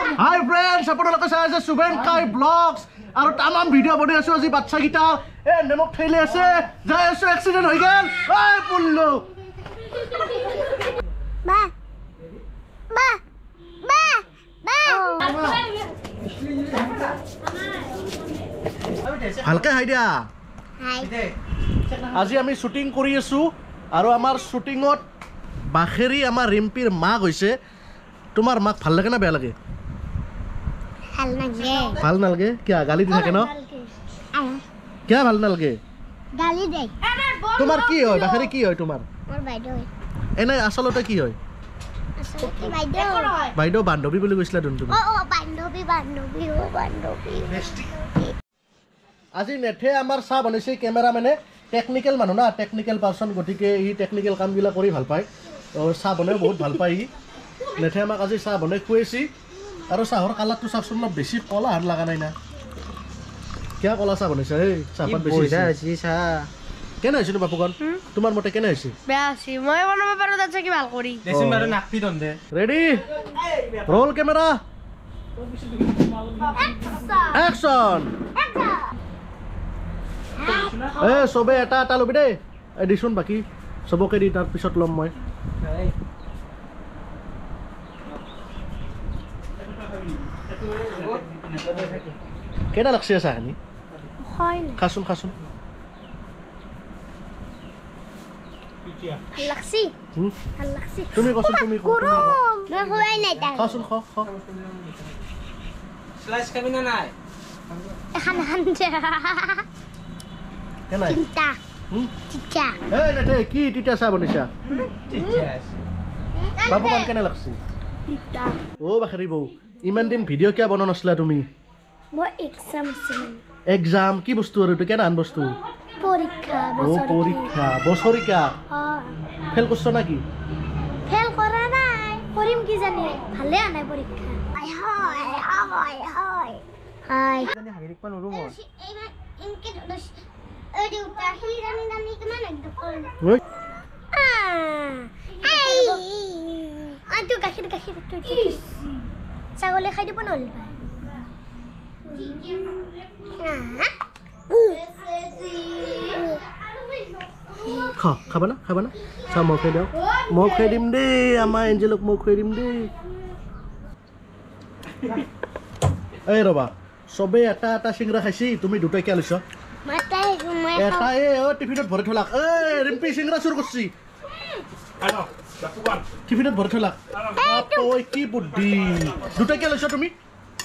Hi friends, আপোনালোকে চাই আছে সুবেন কাই ব্লগছ আৰু তামাম ভিডিঅ' বনাই আছো আজি বাচ্চা গিটা নেমক ঠেলি আছে যাই আছো এক্সিডেন্ট হৈ গেল ওই পুল্লু বা বা বা বা ভালকে হাই দিয়া হাই আজি আমি শুটিং কৰি আছো আৰু আমাৰ শুটিংত বাখেৰি আমাৰ ৰিম্পিৰ মাক হৈছে তোমাৰ মাক ভাল লাগে না বেয়া লাগে ভাল নালগে কিয়া গালি দি থাকে ন কিয়া ভাল নালগে গালি দে তোমাৰ কি হয় বাখেৰি কি হয় তোমাৰ মোৰ বাইদেউ এনে আসলতে কি হয় আসলতে বাইদেউ বাইদেউ বান্ধৱী বুলি কৈছিলা তুমি ও বান্ধৱী আজি নেথে আমাৰ চাহ বনাইছে কেমেৰামেনে টেকনিকেল মানুহ না টেকনিকেল পাৰ্চন গতিকে ই টেকনিকেল কামবিলাক কৰি ভাল পায় চাহ বনাই বহুত ভাল পায় ই নেথে আমাক আজি চাহ বনাই খুৱাইছি আৰু চাহৰ কালাৰটো চাওকচোন অলপ বেছি কলা হাত লগা নাই না কিয় কলা চাহ বনাইছা এই চাহপাত বেছি হৈছে চাহ কেনে হৈছে বাপুকন তোমাৰ মতে কেনে হৈছে বেয়া আছে মই বনাব পাৰো তাতছে কি ভাল কৰি দেছিন বাৰু নাকটি দন্দে ৰেডি ৰোল কেমেৰা অ্যাকশন এ সবে এটা এটা লবি দেই এডিশন বাকি সবকে দি তাৰ পিছত লম মই কেনা লাগছে চাহনি হয় খাসুন লাগছি তুমি কসুন তুমি মই খুৱাই নাই তাই খাসুন খ স্লাইস খাবি না নাই এখন কেনা চিন্তা চিন্তা এই নেতে কি তিতা চাহ বনিছা টিচাস বাবু কাম কেনে লাগছে চিন্তা ও বাখৰি বৌ ইমান দিন ভিডিঅ' কিয় বনোৱা নাছিলা তুমি মই এক্সাম আছিল এক্সাম কি বস্তু আৰু এইটো কেনা আন বস্তু পৰীক্ষা ও পৰীক্ষা বছৰিকা ফেল কৰছ না কি ফেল কৰা নাই কৰিম কি জানি ভালে আনাই পৰীক্ষা হয় জানি হাগিৰিক পান ৰুম এইমান ইনকে দছ এই দুটা হিৰানি কিমান একদম ঐ আইটো গাখীৰ ছাগলী খাই দিব নহ'লে খাবা না চাহ মই খুৱাই দিওঁ মই খুৱাই দিম দেই আমাৰ এঞ্জেলক মই খুৱাই দিম দেই এই ৰবা চবে এটা এটা চিংৰা খাইছি তুমি দুটাই কিয় লৈছ এটা টিফিনত ভৰাই থলাক এই ৰিম্পি চিংৰা চুৰ কৰছি টিফিনত ভৰাই থলাক ঐ কি বুদ্ধি দুটাই কিয় লৈছ তুমি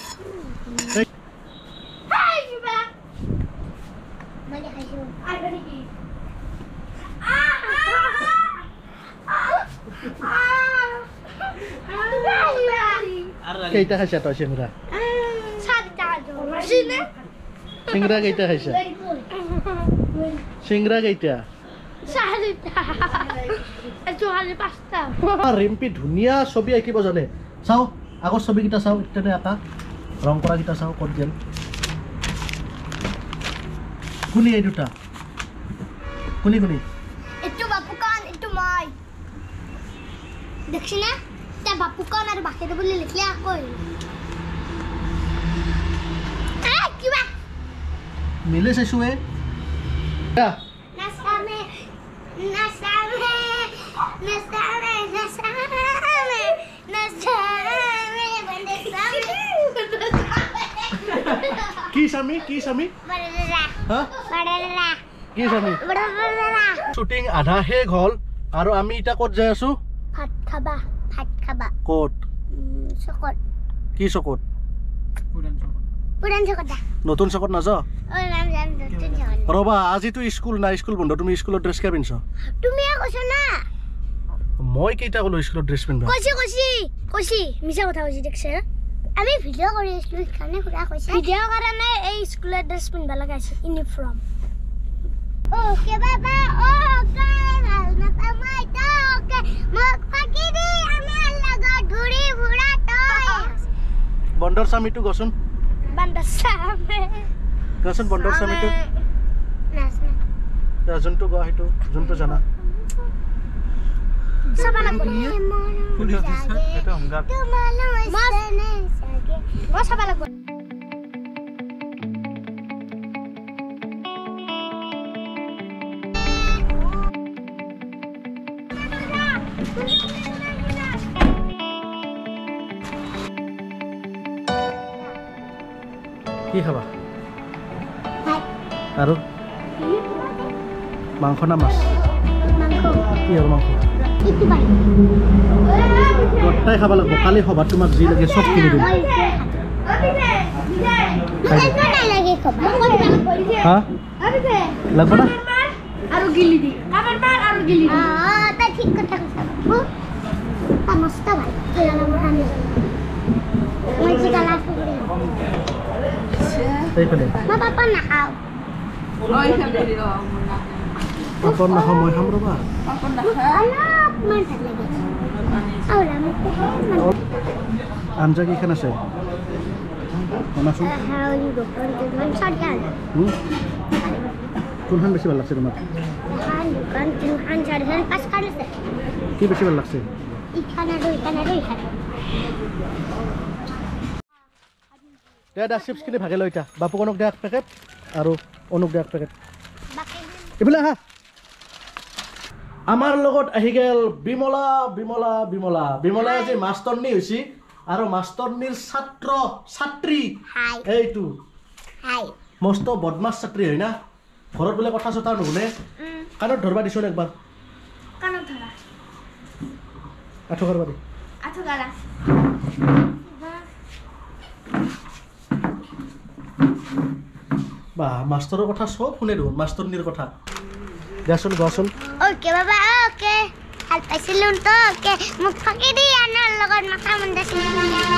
কেইটা খাইছা তই চিংৰা চিংৰা কেইটা খাইছা চিংৰা কেইটা ৰিম্পি ধুনীয়া ছবি আঁকিব জানে চাওঁ আগৰ ছবিকেইটা চাওঁ ইত্যাদি আঁকা ৰং কৰাকেইটা চাওঁ ক'ত গেল কোনি এই দুটা কোনি এইটো বাপুকান এইটো মই দেখছি না তা বাপুকান আৰু বাকেৰে বুলি লিখলে আকৌ কিবা মিলে চাইছো এ নাসামে বন্দে সামে কি স্বামী বড়ৰা হা কি স্বামী বড়ৰা শ্বুটিং আধা শেষ হ'ল আৰু আমি এতিয়া ক'ত যাই আছো ভাত খাবা ক'ত চকত কি চকত পুৰান চকত নতুন চকত নাযাওঁ ওই নাম জান ৰবা আজিতো স্কুল নাই স্কুল বন্ধ তুমি স্কুলৰ ড্ৰেছ কিয় পিন্ধছ তুমি কৈছ না মই কেইটা ক'লো স্কুলৰ ড্ৰেছ পিন্ধবা কৈছি মিছা কথা কৈছি দেখছে আমি ভিডিঅ' কৰি আছিলো সেইকাৰণে খুৰা কৈছে ভিডিঅ' কাৰণে এই স্কুলৰ ড্ৰেছ পিন্ধবা লগা আছে ইউনিফৰ্ম ওকে বাবা ওকে ভাল নাপামাই তোকে মোক ফাকি দি আমাৰ লগত ঘূৰি ফুৰা তই বন্দৰ স্বামীটো গছুন বান্দৰ স্বামী গছুন বন্দৰ স্বামীটো যোনটো গ সেইটো যোনটো জানা Sama lang po. Pulis, ito ang gap. Tumalong ay লাগব কি খাবা আৰু মাংস না মাছ কি আৰু মাংস গোটাই খাব লাগিব কালি সভাত তোমাক যি লাগে চব কিনি দিম হা লাগব না আৰু গিলি দি কাবাৰ মাৰ আৰু গিলি দি তাই ঠিক কথা কৈছা মস্ত ভাল মই চিকালা এইফালে মই পাপা নাখাওঁ পাপৰ নাখাওঁ মই খাম ৰ'বা অলপমান ভাল লাগে আঞ্জা কেইখন আছে বনাচোন কোনখন বেছি ভাল লাগছে তোমাক কি বেছি ভাল লাগছে দে চিপছ কিনি ভাগে লৈ এতিয়া বাপুকনক দে এক পেকেট আৰু অনুক দে এক পেকেট এইফালে আহা আমাৰ লগত আহি গেল বিমলা বিমলা বিমলা বিমলা আজি মাষ্টৰনী হৈছে আৰু মাষ্টৰনীৰ ছাত্ৰ ছাত্ৰী এইটো মস্ত বদমাছ ছাত্ৰী হয় না ঘৰত বোলে কথা চথা নুশুনে কাণত ধৰবা দিছোন একবাৰ কাণত ধৰা আঠু কৰবা দি আঠু গালা বা মাষ্টৰৰ কথা চব শুনে দেখোন মাষ্টৰনীৰ কথা দেচোন গোৱাচোন ওকে বাবা ওকে ভাল পাইছিলোঁ তো ওকে মোক ফাঁকি দি আনৰ লগত মাথা মুণ্ডা ছিঙি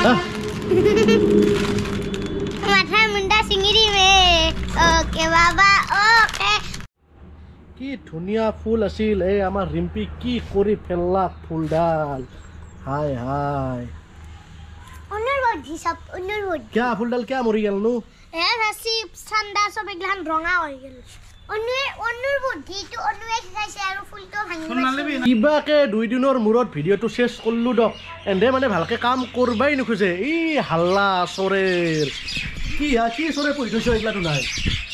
মাথা মুণ্ডা ছিঙি দিমে ওকে বাবা ওকে কি ধুনীয়া ফুল আছিল এই আমাৰ ৰিম্পি কি কৰি ফেললা ফুলডাল হাই হাই অনুৰোধ হিচাপ অনুৰোধ কিয়া ফুলডাল কিয়া মৰি গেল নো ৰাচি চান্দা চব এগলান ৰঙা হৈ গেল অনুৰ বুদ্ধিটো অনুৱে শিকাইছে আৰু ফুলটো ভাঙি কিবাকে 2 দিনৰ মূৰত ভিডিঅ'টো শেষ কৰিলোঁ দক এন্দে মানে ভালকে কাম কৰবাই নোখোজে ই হাল্লা চৰেৰ কি চৰে পঢ়ি থৈছ এইগিলাটো নাই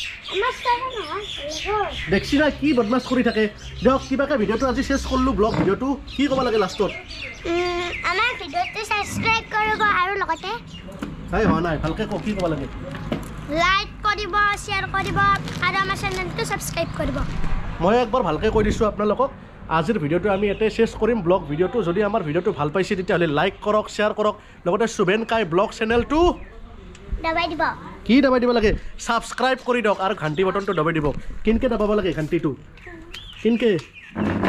দেখছি না কি বদমাছ কৰি থাকে দিয়ক কিবাকে ভিডিঅ'টো আজি শেষ কৰিলোঁ ব্লগ ভিডিঅ'টো কি ক'ব লাগে লাষ্টত আমাৰ ভিডিঅ'টো সাবস্ক্ৰাইব কৰিব আৰু লগতে নাই হোৱা নাই ভালকে ক কি ক'ব লাগে লাইক কৰিব শ্বেয়াৰ কৰিব আৰু আমাৰ চেনেলটো সাবস্ক্ৰাইব কৰিব মই একবাৰ ভালকৈ কৈ দিছোঁ আপোনালোকক আজিৰ ভিডিঅ'টো আমি ইয়াতে শেষ কৰিম ব্লগ ভিডিঅ'টো যদি আমাৰ ভিডিঅ'টো ভাল পাইছে তেতিয়াহ'লে লাইক কৰক শ্বেয়াৰ কৰক লগতে সুবেন কাই ব্লগ চেনেলটো দবাই দিব কি দবাই দিব লাগে ছাবস্ক্ৰাইব কৰি দিয়ক আৰু ঘণ্টি বটনটো দবাই দিব কিনকে দবাব লাগে ঘণ্টিটো কিনকে